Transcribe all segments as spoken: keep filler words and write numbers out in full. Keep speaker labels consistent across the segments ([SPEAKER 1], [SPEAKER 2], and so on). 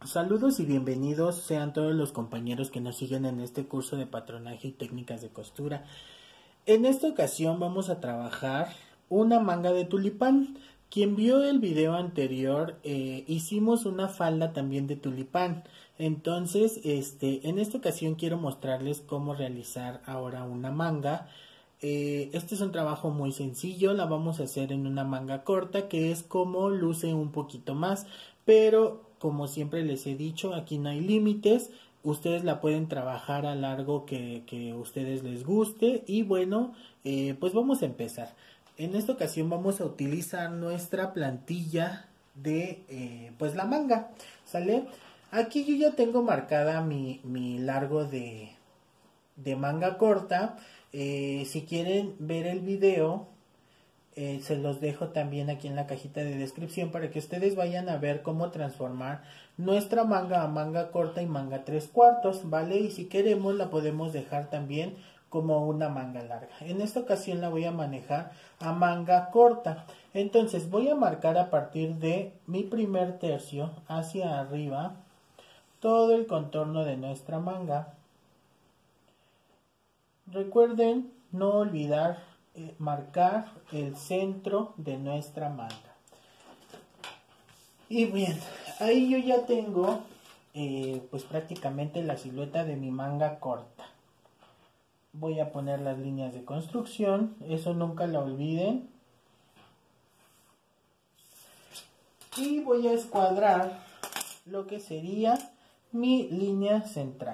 [SPEAKER 1] Saludos y bienvenidos sean todos los compañeros que nos siguen en este curso de patronaje y técnicas de costura. En esta ocasión vamos a trabajar una manga de tulipán. Quien vio el video anterior, eh, hicimos una falda también de tulipán. Entonces, este, en esta ocasión quiero mostrarles cómo realizar ahora una manga. Eh, este es un trabajo muy sencillo, la vamos a hacer en una manga corta, que es como luce un poquito más, pero como siempre les he dicho, aquí no hay límites. Ustedes la pueden trabajar a largo que, que ustedes les guste. Y bueno, eh, pues vamos a empezar. En esta ocasión vamos a utilizar nuestra plantilla de eh, pues la manga, ¿sale? Aquí yo ya tengo marcada mi, mi largo de, de manga corta. Eh, si quieren ver el video, eh, se los dejo también aquí en la cajita de descripción para que ustedes vayan a ver cómo transformar nuestra manga a manga corta y manga tres cuartos, ¿vale? Y si queremos la podemos dejar también como una manga larga. En esta ocasión la voy a manejar a manga corta. Entonces voy a marcar a partir de mi primer tercio hacia arriba todo el contorno de nuestra manga. Recuerden no olvidar eh, marcar el centro de nuestra manga. Y bien, ahí yo ya tengo eh, pues prácticamente la silueta de mi manga corta. Voy a poner las líneas de construcción, eso nunca lo olviden. Y voy a escuadrar lo que sería mi línea central.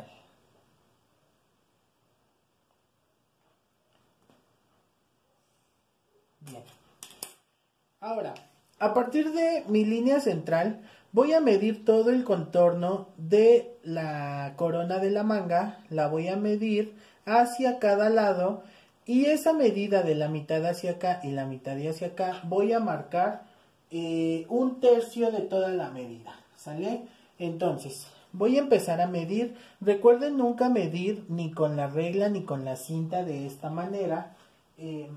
[SPEAKER 1] Bien. Ahora, a partir de mi línea central, voy a medir todo el contorno de la corona de la manga. La voy a medir hacia cada lado. Y esa medida de la mitad hacia acá y la mitad de hacia acá, voy a marcar eh, un tercio de toda la medida. ¿Sale? Entonces, voy a empezar a medir. Recuerden nunca medir ni con la regla ni con la cinta de esta manera. Eh,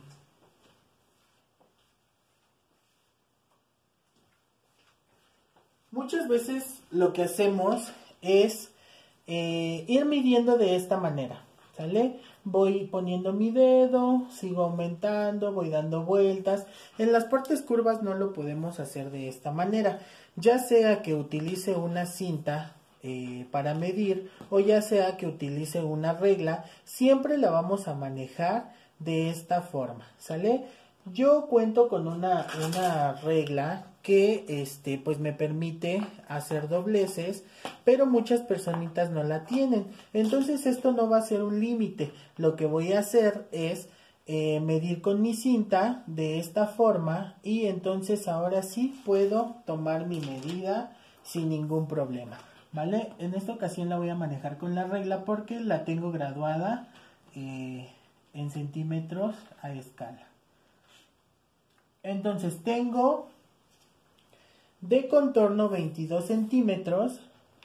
[SPEAKER 1] Muchas veces lo que hacemos es eh, ir midiendo de esta manera, ¿sale? Voy poniendo mi dedo, sigo aumentando, voy dando vueltas. En las partes curvas no lo podemos hacer de esta manera, ya sea que utilice una cinta eh, para medir o ya sea que utilice una regla, siempre la vamos a manejar de esta forma, ¿sale? Yo cuento con una, una regla que este pues me permite hacer dobleces, pero muchas personitas no la tienen. Entonces esto no va a ser un límite. Lo que voy a hacer es eh, medir con mi cinta de esta forma y entonces ahora sí puedo tomar mi medida sin ningún problema, ¿vale? En esta ocasión la voy a manejar con la regla porque la tengo graduada eh, en centímetros a escala. Entonces tengo de contorno veintidós centímetros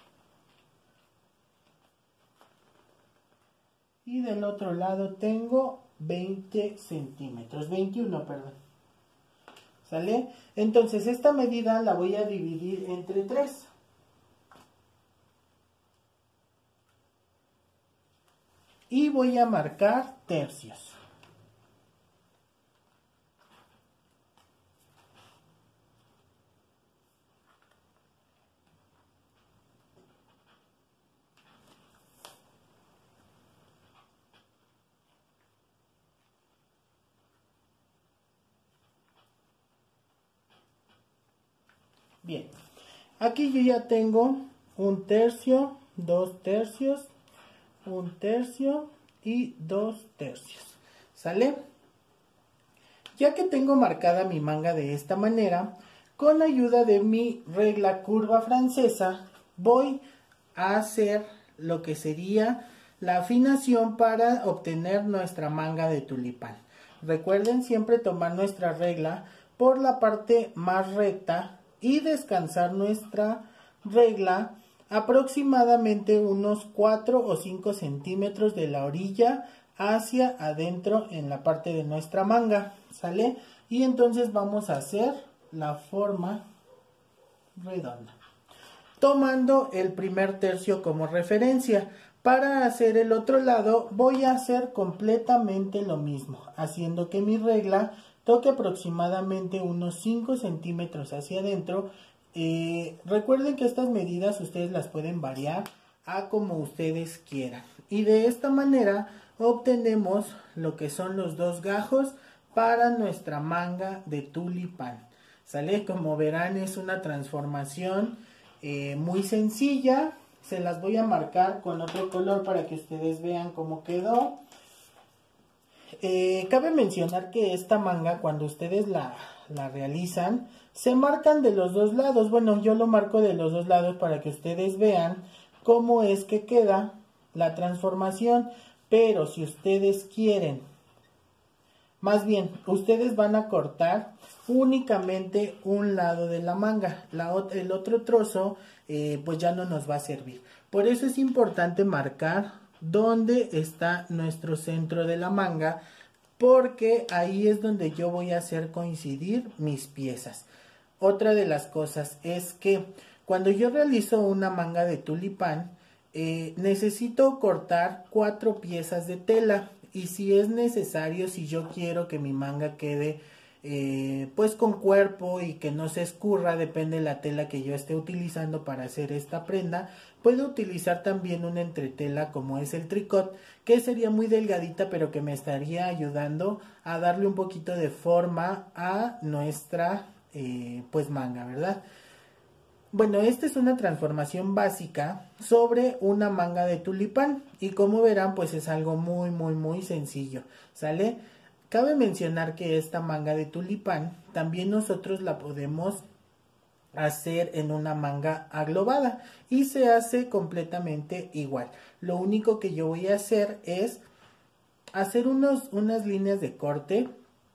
[SPEAKER 1] y del otro lado tengo veinte centímetros, veintiuno, perdón. ¿Sale? Entonces esta medida la voy a dividir entre tres. Y voy a marcar tercios. Bien, aquí yo ya tengo un tercio, dos tercios, un tercio y dos tercios. ¿Sale? Ya que tengo marcada mi manga de esta manera, con ayuda de mi regla curva francesa, voy a hacer lo que sería la afinación para obtener nuestra manga de tulipán. Recuerden siempre tomar nuestra regla por la parte más recta y descansar nuestra regla aproximadamente unos cuatro o cinco centímetros de la orilla hacia adentro en la parte de nuestra manga, ¿sale? Y entonces vamos a hacer la forma redonda. tomando el primer tercio como referencia. Para hacer el otro lado voy a hacer completamente lo mismo, haciendo que mi regla toque aproximadamente unos cinco centímetros hacia adentro. Eh, recuerden que estas medidas ustedes las pueden variar a como ustedes quieran. Y de esta manera obtenemos lo que son los dos gajos para nuestra manga de tulipán. ¿Sale? Como verán, es una transformación eh, muy sencilla. Se las voy a marcar con otro color para que ustedes vean cómo quedó. Eh, cabe mencionar que esta manga, cuando ustedes la, la realizan, se marcan de los dos lados. Bueno, yo lo marco de los dos lados para que ustedes vean cómo es que queda la transformación. Pero si ustedes quieren, más bien, ustedes van a cortar únicamente un lado de la manga. La, el otro trozo eh, pues ya no nos va a servir. Por eso es importante marcar dónde está nuestro centro de la manga, porque ahí es donde yo voy a hacer coincidir mis piezas. Otra de las cosas es que cuando yo realizo una manga de tulipán, eh, necesito cortar cuatro piezas de tela. Y si es necesario, si yo quiero que mi manga quede eh, pues con cuerpo y que no se escurra, depende de la tela que yo esté utilizando para hacer esta prenda, puedo utilizar también una entretela como es el tricot, que sería muy delgadita pero que me estaría ayudando a darle un poquito de forma a nuestra eh, pues manga, ¿verdad? Bueno, esta es una transformación básica sobre una manga de tulipán y como verán pues es algo muy muy muy sencillo, ¿sale? Cabe mencionar que esta manga de tulipán también nosotros la podemos hacer en una manga aglobada y se hace completamente igual. Lo único que yo voy a hacer es hacer unos, unas líneas de corte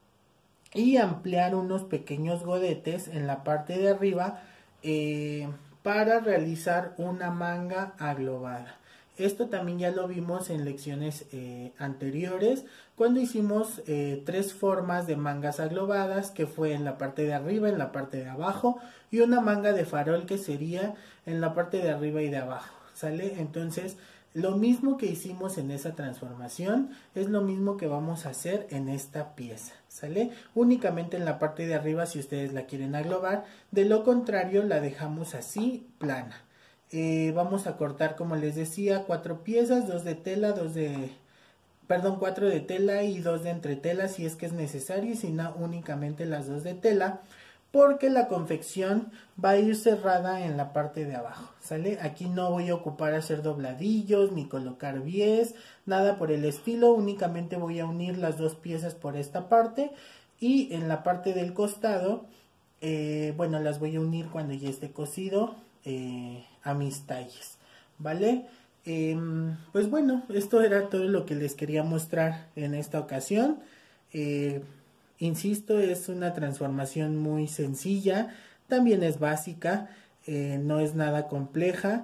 [SPEAKER 1] y ampliar unos pequeños godetes en la parte de arriba Eh, para realizar una manga aglobada. Esto también ya lo vimos en lecciones eh, anteriores cuando hicimos eh, tres formas de mangas aglobadas, que fue en la parte de arriba, en la parte de abajo y una manga de farol que sería en la parte de arriba y de abajo, ¿sale? Entonces lo mismo que hicimos en esa transformación es lo mismo que vamos a hacer en esta pieza, ¿sale? Únicamente en la parte de arriba si ustedes la quieren aglobar, de lo contrario la dejamos así plana. Eh, vamos a cortar, como les decía, cuatro piezas, dos de tela, dos de... Perdón, cuatro de tela y dos de entretela si es que es necesario, y si no, únicamente las dos de tela, porque la confección va a ir cerrada en la parte de abajo, ¿sale? Aquí no voy a ocupar hacer dobladillos, ni colocar bies, nada por el estilo, únicamente voy a unir las dos piezas por esta parte, y en la parte del costado, eh, bueno, las voy a unir cuando ya esté cosido eh, a mis talles, ¿vale? Eh, pues bueno, esto era todo lo que les quería mostrar en esta ocasión. Eh, Insisto, es una transformación muy sencilla, también es básica, eh, no es nada compleja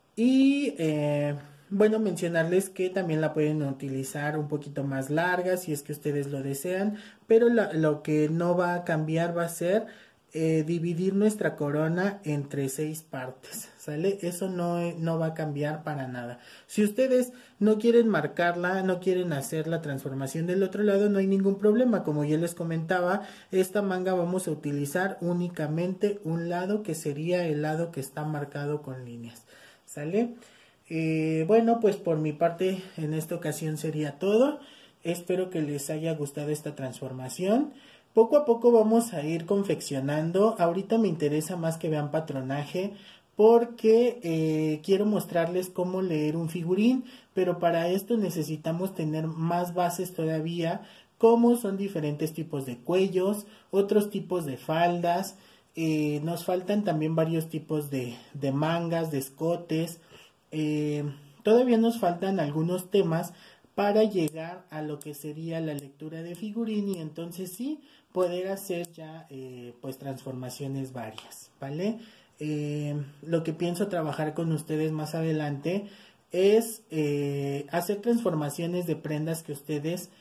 [SPEAKER 1] y eh, bueno, mencionarles que también la pueden utilizar un poquito más larga si es que ustedes lo desean, pero la, lo que no va a cambiar va a ser eh, dividir nuestra corona entre seis partes, ¿sale? Eso no, no va a cambiar para nada. Si ustedes no quieren marcarla, no quieren hacer la transformación del otro lado, no hay ningún problema. Como ya les comentaba, esta manga vamos a utilizar únicamente un lado, que sería el lado que está marcado con líneas, ¿sale? Eh, bueno, pues por mi parte en esta ocasión sería todo. Espero que les haya gustado esta transformación. Poco a poco vamos a ir confeccionando. Ahorita me interesa más que vean patronaje porque eh, quiero mostrarles cómo leer un figurín, pero para esto necesitamos tener más bases todavía, como son diferentes tipos de cuellos, otros tipos de faldas, eh, nos faltan también varios tipos de, de mangas, de escotes, eh, todavía nos faltan algunos temas para llegar a lo que sería la lectura de figurín y entonces sí poder hacer ya eh, pues transformaciones varias, ¿vale? Eh, lo que pienso trabajar con ustedes más adelante es eh, hacer transformaciones de prendas que ustedes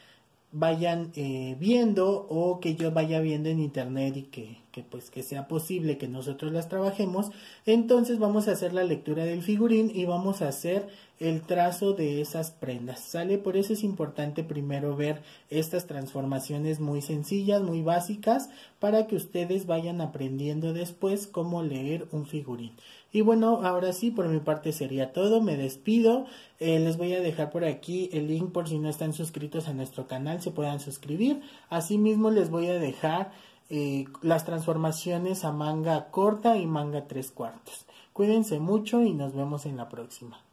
[SPEAKER 1] vayan eh, viendo o que yo vaya viendo en internet y que, que pues que sea posible que nosotros las trabajemos. Entonces vamos a hacer la lectura del figurín y vamos a hacer el trazo de esas prendas, ¿sale? Por eso es importante primero ver estas transformaciones muy sencillas, muy básicas, para que ustedes vayan aprendiendo después cómo leer un figurín. Y bueno, ahora sí, por mi parte sería todo, me despido, eh, les voy a dejar por aquí el link por si no están suscritos a nuestro canal, se puedan suscribir. Asimismo les voy a dejar eh, las transformaciones a manga corta y manga tres cuartos. Cuídense mucho y nos vemos en la próxima.